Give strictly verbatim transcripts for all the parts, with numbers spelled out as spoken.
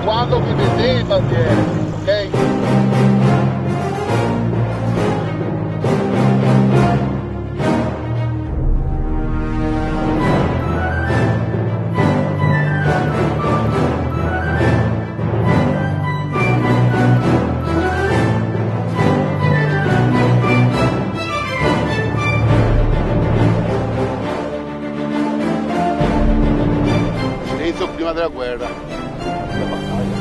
quando vi vedete il bandiere, ok? Prima della guerra, la battaglia.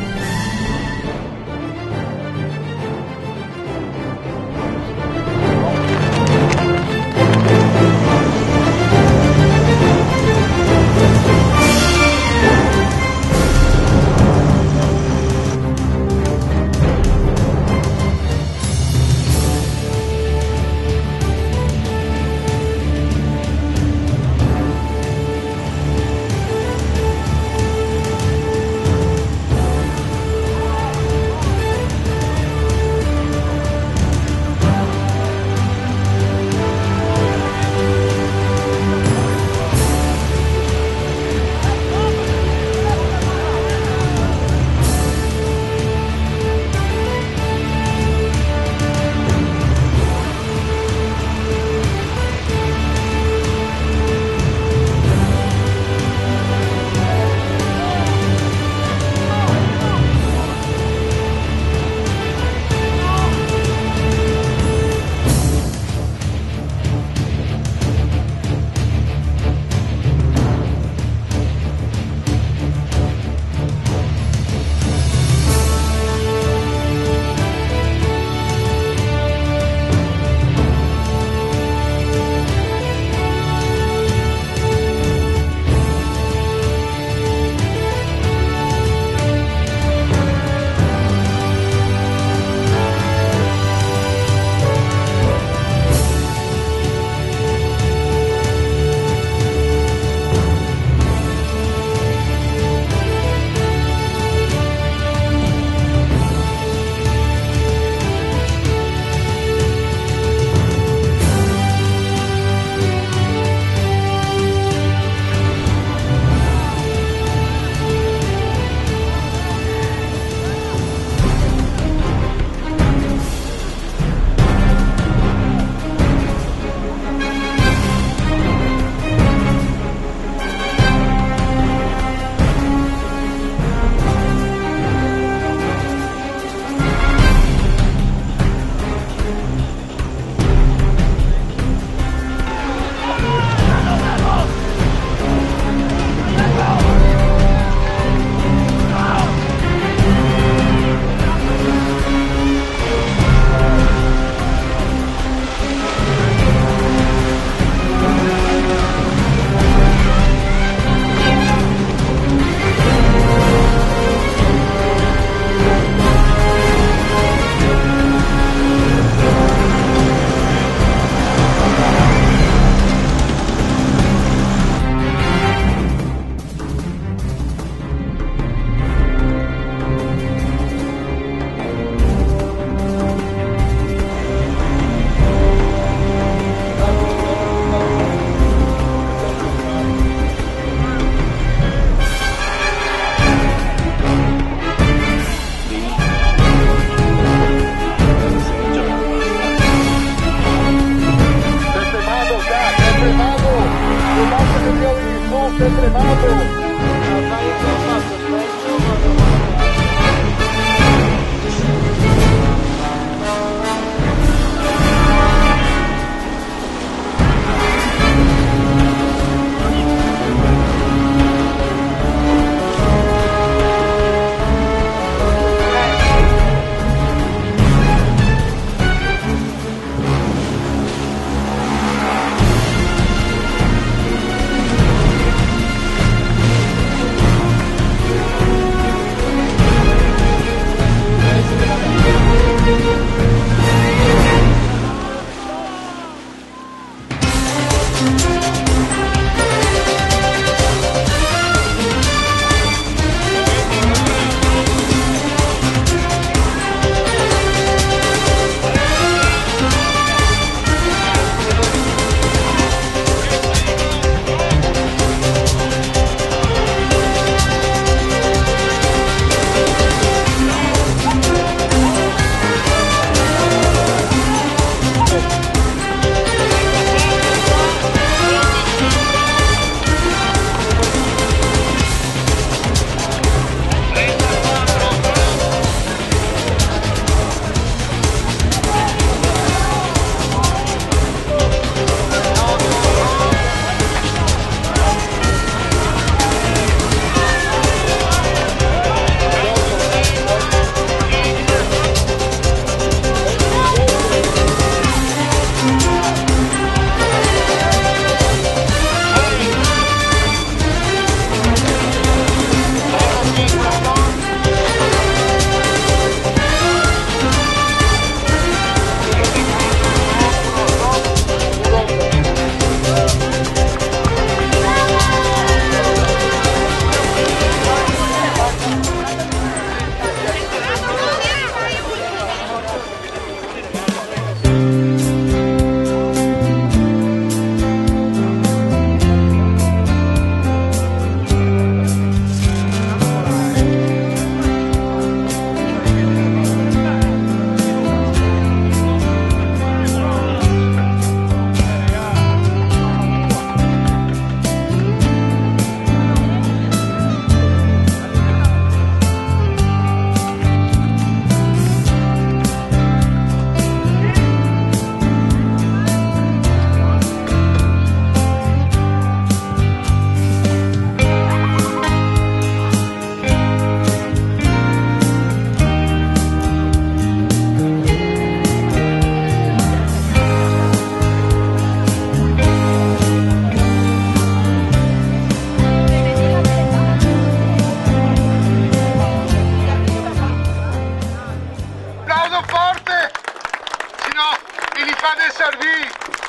Garbi!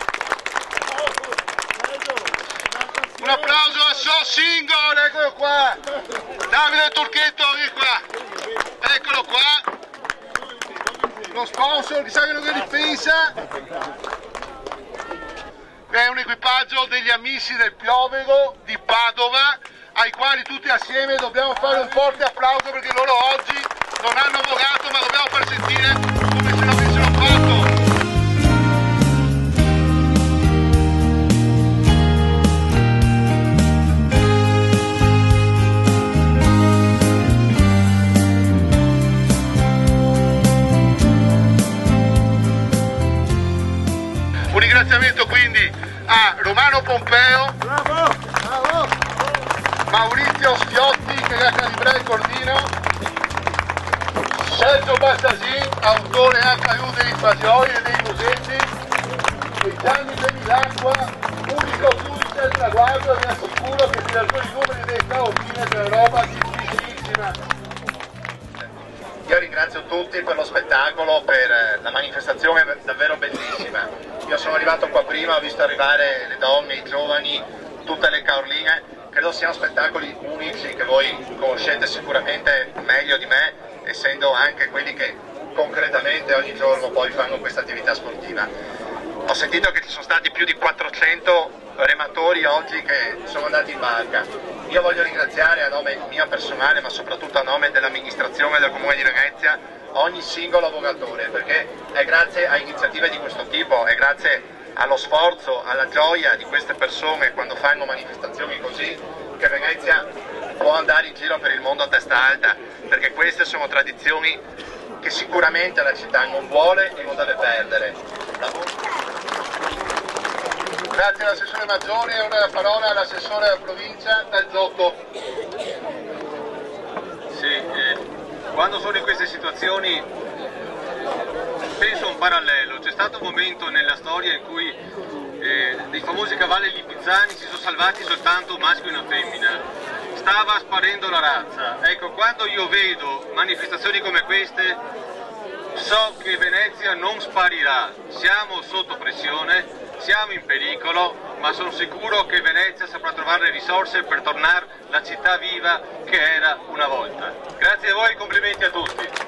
Un applauso a So Single, eccolo qua! Davide Turchetto, vieni qua! Eccolo qua! Lo sponsor, chissà quello che ne pensa! È un equipaggio degli amici del Piovego di Padova, ai quali tutti assieme dobbiamo fare un forte applauso perché loro oggi non hanno vogato, ma dobbiamo far sentire come se l'avessero fatto. Un ringraziamento quindi a Romano Pompeo, bravo, bravo. Maurizio Schiotti che è a Calibre il Cordino, Sergio Bassasin, autore anche aiuto degli Fasioli e dei Musetti, e Gianni De Milacqua, unico giudice del traguardo, e vi assicuro che ti alcuni numeri dei caottine per roba difficilissima. Io ringrazio tutti per lo spettacolo, per la manifestazione davvero bellissima. Io sono arrivato qua prima, ho visto arrivare le donne, i giovani, tutte le caorline. Credo siano spettacoli unici che voi conoscete sicuramente meglio di me, essendo anche quelli che concretamente ogni giorno poi fanno questa attività sportiva. Ho sentito che ci sono stati più di quattrocento rematori oggi che sono andati in barca. Io voglio ringraziare a nome mio personale, ma soprattutto a nome dell'amministrazione del Comune di Venezia, ogni singolo avogatore, perché è grazie a iniziative di questo tipo, è grazie allo sforzo, alla gioia di queste persone quando fanno manifestazioni così, che Venezia può andare in giro per il mondo a testa alta, perché queste sono tradizioni che sicuramente la città non vuole e non deve perdere. Grazie all'assessore Maggiore, e ora la parola all'assessore della provincia Dal Zotto. Sì, eh, quando sono in queste situazioni penso a un parallelo. C'è stato un momento nella storia in cui eh, dei famosi cavalli lipizzani si sono salvati soltanto un maschio e una femmina. Stava sparendo la razza. Ecco, quando io vedo manifestazioni come queste, so che Venezia non sparirà. Siamo sotto pressione, siamo in pericolo, ma sono sicuro che Venezia saprà trovare le risorse per tornare la città viva che era una volta. Grazie a voi e complimenti a tutti.